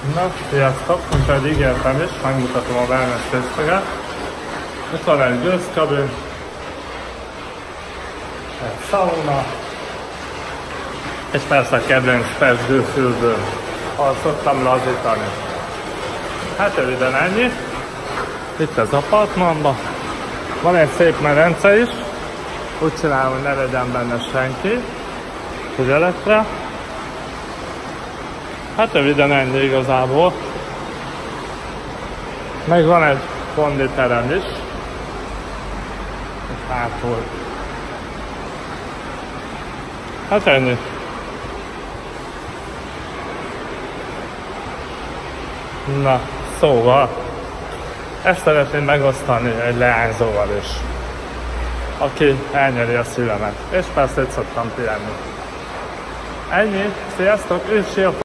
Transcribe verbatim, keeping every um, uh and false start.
Na, sziasztok! Mint ahogy ígértem is, megmutatom a wellness részleget. Itt van egy gőzkabin, egy szauna, és persze a kedvenc testgőzfürdő, ahol szoktam lazítani. Hát röviden ennyi. Itt az apartmanban. Van egy szép medence is. Úgy csinálom, hogy ne legyen benne senki. Ügyeletre. Hát röviden ennyi igazából. Meg van egy konditerem is. Itt hátul. Hát ennyi. Na, szóval ezt szeretném megosztani egy leányzóval is, aki elnyeri a szívemet, és persze itt szoktam pihenni. Ennyi, sziasztok, és